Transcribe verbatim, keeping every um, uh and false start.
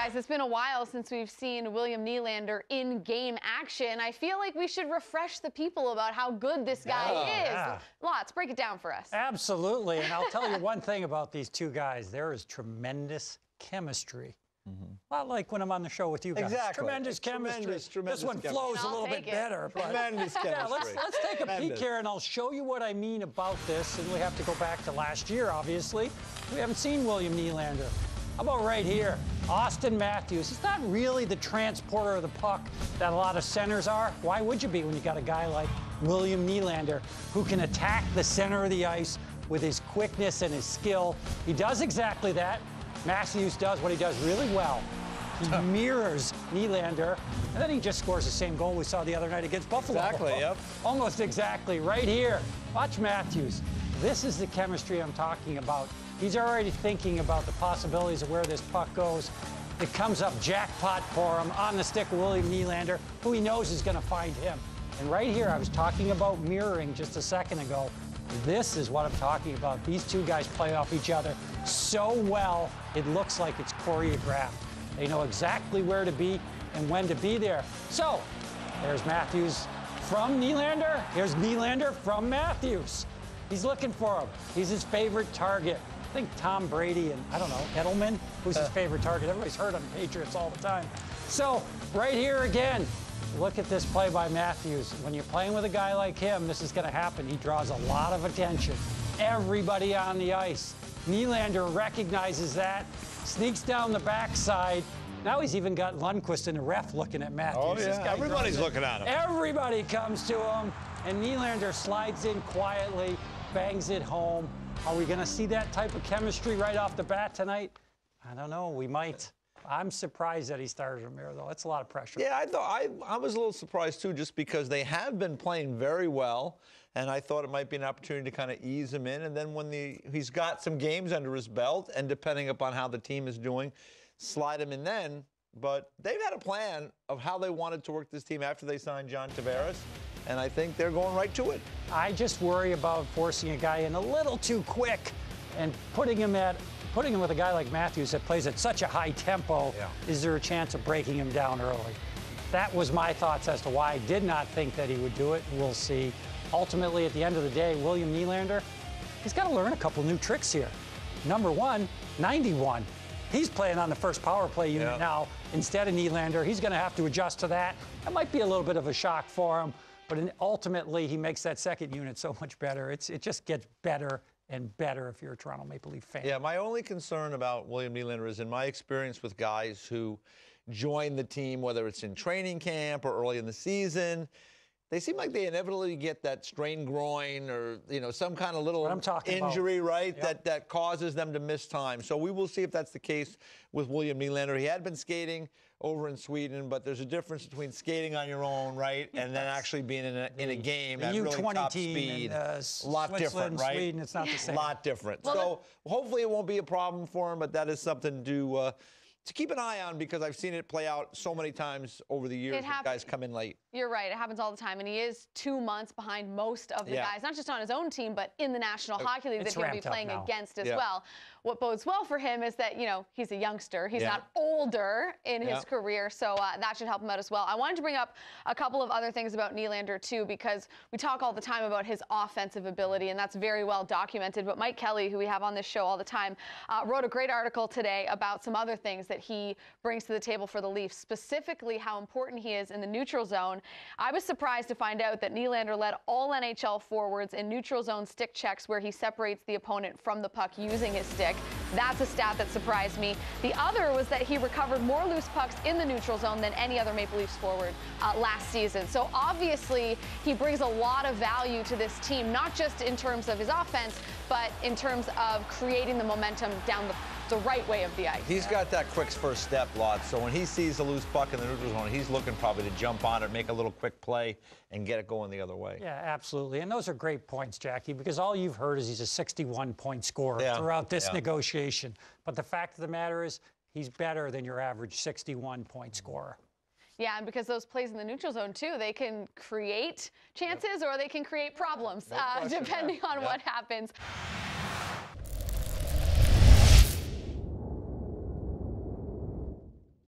Guys, it's been a while since we've seen William Nylander in game action. I feel like we should refresh the people about how good this guy Oh, is. yeah. Lots, break it down for us. Absolutely, and I'll tell you one thing about these two guys. There is tremendous chemistry. Mm-hmm. A lot like when I'm on the show with you guys. Exactly. Tremendous chemistry. Tremendous, tremendous this one chemistry. flows a little bit it. better. But Tremendous chemistry. yeah, let's, let's take a Tremendous. peek here, and I'll show you what I mean about this. And we have to go back to last year, obviously. We haven't seen William Nylander. How about right here? Austin Matthews. He's not really the transporter of the puck that a lot of centers are. Why would you be when you got a guy like William Nylander who can attack the center of the ice with his quickness and his skill? He does exactly that. Matthews does what he does really well. He mirrors Nylander, and then he just scores the same goal we saw the other night against Buffalo. Exactly, yep. Almost exactly, right here. Watch Matthews. This is the chemistry I'm talking about. He's already thinking about the possibilities of where this puck goes. It comes up jackpot for him on the stick of William Nylander, who he knows is going to find him. And right here, I was talking about mirroring just a second ago. This is what I'm talking about. These two guys play off each other so well, it looks like it's choreographed. They know exactly where to be and when to be there. So, there's Matthews from Nylander. Here's Nylander from Matthews. He's looking for him. He's his favorite target. I think Tom Brady and, I don't know, Edelman, who's his favorite target. Everybody's heard of the Patriots all the time. So, right here again, look at this play by Matthews. When you're playing with a guy like him, this is going to happen. He draws a lot of attention. Everybody on the ice. Nylander recognizes that, sneaks down the backside. Now he's even got Lundqvist and the ref looking at Matthews. Oh, yeah. Everybody's looking at him. Everybody comes to him, and Nylander slides in quietly, bangs it home. Are we going to see that type of chemistry right off the bat tonight? I don't know. We might. I'm surprised that he started him here, though. That's a lot of pressure. Yeah, I thought I, I was a little surprised, too, just because they have been playing very well, and I thought it might be an opportunity to kind of ease him in. And then when the he's got some games under his belt, and depending upon how the team is doing, slide him in then. But they've had a plan of how they wanted to work this team after they signed John Tavares, and I think they're going right to it. I just worry about forcing a guy in a little too quick and putting him at putting him with a guy like Matthews that plays at such a high tempo. Yeah. Is there a chance of breaking him down early? That was my thoughts as to why I did not think that he would do it. We'll see. Ultimately, at the end of the day, William Nylander, he's got to learn a couple new tricks here. Number one, ninety-one. He's playing on the first power play unit yeah. now instead of Nylander. He's going to have to adjust to that. That might be a little bit of a shock for him, but ultimately he makes that second unit so much better. It's, it just gets better and better if you're a Toronto Maple Leaf fan. Yeah, my only concern about William Nylander is in my experience with guys who join the team, whether it's in training camp or early in the season, they seem like they inevitably get that strained groin or, you know, some kind of little injury, about. right, yep. that, that causes them to miss time. So we will see if that's the case with William Nylander. He had been skating over in Sweden, but there's a difference between skating on your own, right, and then actually being in a, in a game at really top speed. Uh, a lot different, right? Sweden, it's not the same. A lot different. Well, so hopefully it won't be a problem for him, but that is something to uh, to keep an eye on because I've seen it play out so many times over the years when guys come in late. You're right. It happens all the time. And he is two months behind most of the yeah. guys, not just on his own team, but in the National Hockey League it's that he'll be playing against as yeah. well. What bodes well for him is that, you know, he's a youngster. He's yeah. not older in yeah. his career, so uh, that should help him out as well. I wanted to bring up a couple of other things about Nylander, too, because we talk all the time about his offensive ability, and that's very well documented. But Mike Kelly, who we have on this show all the time, uh, wrote a great article today about some other things that he brings to the table for the Leafs, specifically how important he is in the neutral zone. I was surprised to find out that Nylander led all N H L forwards in neutral zone stick checks where he separates the opponent from the puck using his stick. That's a stat that surprised me. The other was that he recovered more loose pucks in the neutral zone than any other Maple Leafs forward uh, last season. So obviously he brings a lot of value to this team, not just in terms of his offense, but in terms of creating the momentum down the the right way of the ice. He's got that quick first step, Lot. So when he sees a loose puck in the neutral zone, he's looking probably to jump on it, make a little quick play, and get it going the other way. Yeah, absolutely. And those are great points, Jackie, because all you've heard is he's a sixty-one point scorer yeah. throughout this yeah. negotiation. But the fact of the matter is he's better than your average sixty-one point scorer. Yeah, and because those plays in the neutral zone, too, they can create chances yep. or they can create problems, no uh, depending on yep. what happens.